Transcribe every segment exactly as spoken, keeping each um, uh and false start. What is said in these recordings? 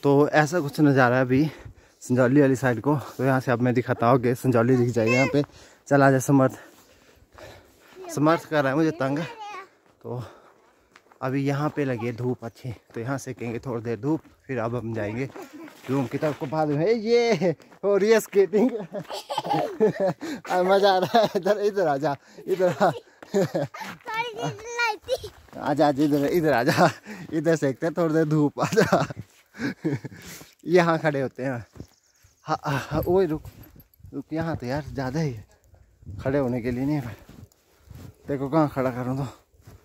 तो ऐसा कुछ नज़ारा है अभी संजौली वाली साइड को। तो यहाँ से अब मैं दिखाता हूँ कि संजौली दिख जाएगी यहाँ पे। चला जाए समर्थ समर्थ कर रहा है मुझे तंग। तो अभी यहाँ पे लगी है धूप अच्छी, तो यहाँ से कहेंगे थोड़ी देर धूप, फिर अब हम जाएंगे रूम की तरफ को। बाद में ये हो रही है स्केटिंग मजा आ रहा है। इधर इधर आजा, इधर आ आजा, इधर इधर आजा, इधर सेकते हैं थोड़ी देर धूप। आजा यहाँ खड़े होते हैं। हाँ हाँ ओए रुक रुक, यहाँ तो यार ज़्यादा ही है, खड़े होने के लिए नहीं है। देखो कहाँ खड़ा करूँ तो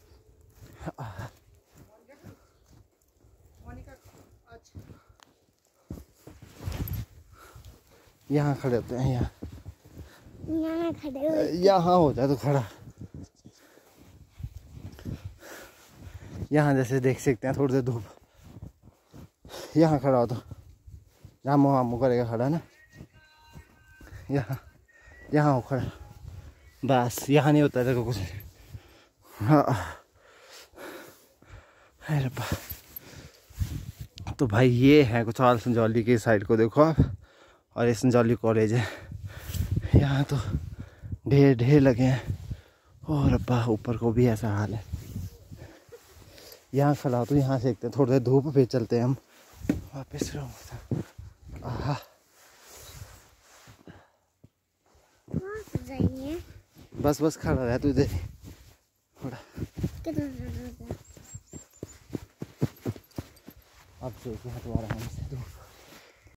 यहाँ खड़े होते हैं। यहाँ यहाँ खड़े यहाँ हो जाए तो खड़ा। यहाँ जैसे देख सकते हैं थोड़ी देर धूप, यहाँ खड़ा हो तो जहाँ मुँह मुँह करेगा खड़ा ना, यहाँ यहाँ हो खड़ा बस। यहाँ नहीं होता देखो कुछ। हाँ तो भाई ये है कुछ और संजौली की साइड को देखो आप। और ये संजौली कॉलेज है। यहाँ तो ढेर ढेर लगे हैं। और अब्बा ऊपर को भी ऐसा हाल है। यहाँ खड़ा हो तो यहाँ से देखते हैं थोड़ी देर धूप, पे चलते हैं हम वापस रूम। आहा बस बस खड़ा रहा तू इधर थोड़ा। अब देखिए दोबारा हम से